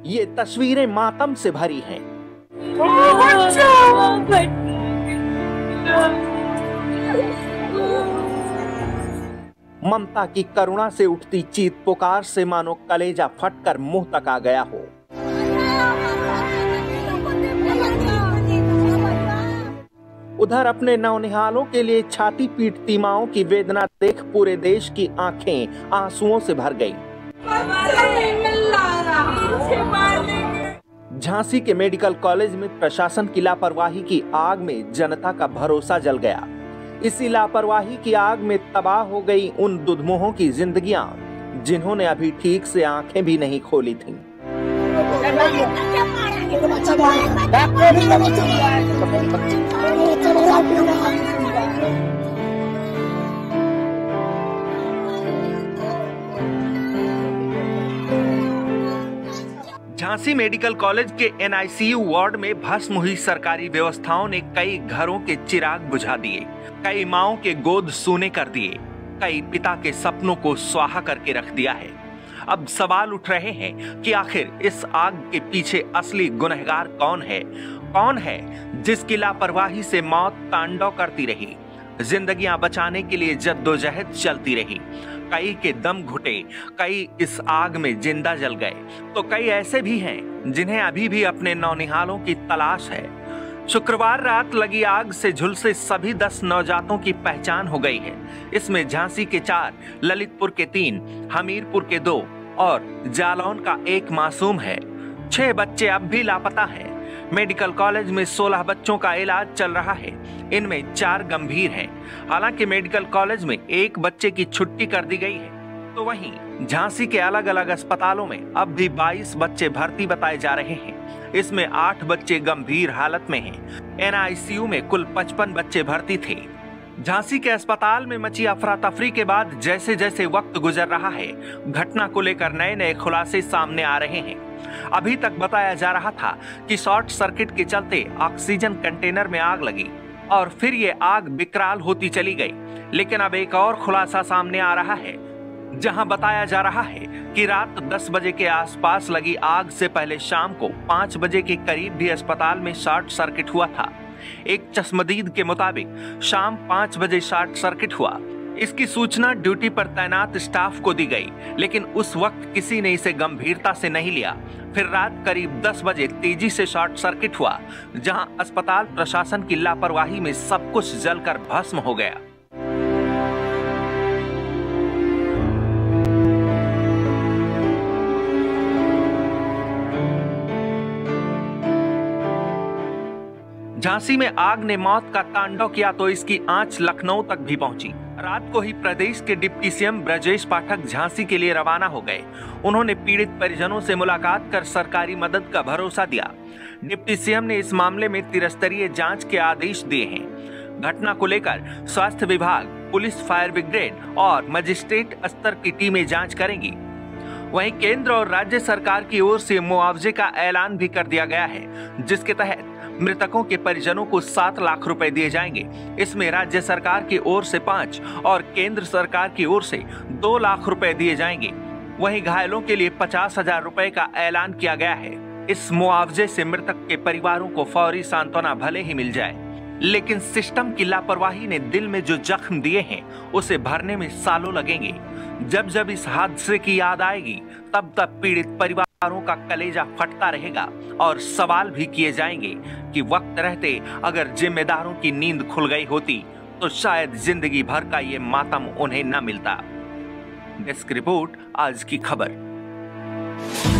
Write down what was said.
ये तस्वीरें मातम से भरी हैं। ममता की करुणा से उठती चीख पुकार से मानो कलेजा फटकर मुंह तक आ गया हो। उधर अपने नौनिहालों के लिए छाती पीटती माओं की वेदना देख पूरे देश की आंखें आंसुओं से भर गईं। झांसी के मेडिकल कॉलेज में प्रशासन की लापरवाही की आग में जनता का भरोसा जल गया। इसी लापरवाही की आग में तबाह हो गई उन दुधमुहों की जिंदगियां जिन्होंने अभी ठीक से आंखें भी नहीं खोली थीं। झांसी मेडिकल कॉलेज के NICU वार्ड में भस्म हुई सरकारी व्यवस्थाओं ने कई घरों के चिराग बुझा दिए, कई माओं के गोद सूने कर दिए, कई पिता के सपनों को स्वाहा करके रख दिया है। अब सवाल उठ रहे हैं कि आखिर इस आग के पीछे असली गुनहगार कौन है? कौन है जिसकी लापरवाही से मौत तांडव करती रही, जिंदगियां बचाने के लिए जद्दोजहद चलती रही। कई के दम घुटे, कई इस आग में जिंदा जल गए, तो कई ऐसे भी हैं जिन्हें अभी भी अपने नौनिहालों की तलाश है। शुक्रवार रात लगी आग से झुलसे सभी 10 नवजातों की पहचान हो गई है। इसमें झांसी के 4, ललितपुर के 3, हमीरपुर के 2 और जालौन का 1 मासूम है। 6 बच्चे अब भी लापता हैं। मेडिकल कॉलेज में 16 बच्चों का इलाज चल रहा है, इनमें 4 गंभीर हैं। हालांकि मेडिकल कॉलेज में 1 बच्चे की छुट्टी कर दी गई है, तो वहीं झांसी के अलग अलग अस्पतालों में अब भी 22 बच्चे भर्ती बताए जा रहे हैं। इसमें 8 बच्चे गंभीर हालत में हैं। NICU में कुल 55 बच्चे भर्ती थे। झांसी के अस्पताल में मची अफरा तफरी के बाद जैसे जैसे वक्त गुजर रहा है, घटना को लेकर नए नए खुलासे सामने आ रहे हैं। अभी तक बताया जा रहा था कि शॉर्ट सर्किट के चलते ऑक्सीजन कंटेनर में आग लगी और फिर ये आग विकराल होती चली गई। लेकिन अब एक और खुलासा सामने आ रहा है, जहां बताया जा रहा है कि रात 10 बजे के आसपास लगी आग से पहले शाम को 5 बजे के करीब भी अस्पताल में शॉर्ट सर्किट हुआ था। एक चश्मदीद के मुताबिक शाम 5 बजे शॉर्ट सर्किट हुआ। इसकी सूचना ड्यूटी पर तैनात स्टाफ को दी गई, लेकिन उस वक्त किसी ने इसे गंभीरता से नहीं लिया। फिर रात करीब 10 बजे तेजी से शॉर्ट सर्किट हुआ, जहां अस्पताल प्रशासन की लापरवाही में सब कुछ जलकर भस्म हो गया। झांसी में आग ने मौत का तांडव किया तो इसकी आंच लखनऊ तक भी पहुंची। रात को ही प्रदेश के डिप्टी सीएम ब्रजेश पाठक झांसी के लिए रवाना हो गए। उन्होंने पीड़ित परिजनों से मुलाकात कर सरकारी मदद का भरोसा दिया। डिप्टी सीएम ने इस मामले में त्रिस्तरीय जांच के आदेश दिए हैं। घटना को लेकर स्वास्थ्य विभाग, पुलिस, फायर ब्रिगेड और मजिस्ट्रेट स्तर की टीमें जांच करेंगी। वहीं केंद्र और राज्य सरकार की ओर से मुआवजे का ऐलान भी कर दिया गया है, जिसके तहत मृतकों के परिजनों को 7 लाख रुपए दिए जाएंगे। इसमें राज्य सरकार की ओर से 5 और केंद्र सरकार की ओर से 2 लाख रुपए दिए जाएंगे। वहीं घायलों के लिए 50,000 रुपए का ऐलान किया गया है। इस मुआवजे से मृतक के परिवारों को फौरी सांत्वना भले ही मिल जाए, लेकिन सिस्टम की लापरवाही ने दिल में जो जख्म दिए हैं उसे भरने में सालों लगेंगे। जब जब इस हादसे की याद आएगी, तब तब पीड़ित परिवारों का कलेजा फटता रहेगा और सवाल भी किए जाएंगे कि वक्त रहते अगर जिम्मेदारों की नींद खुल गई होती तो शायद जिंदगी भर का ये मातम उन्हें न मिलता। डेस्क रिपोर्ट, आज की खबर।